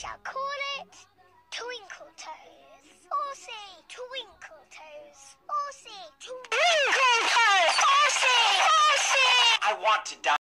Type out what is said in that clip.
shall call it Twinkle Toes. Horsey, Twinkle Toes. Horsey, Twinkle Toes. Horsey, Horsey. I want to die.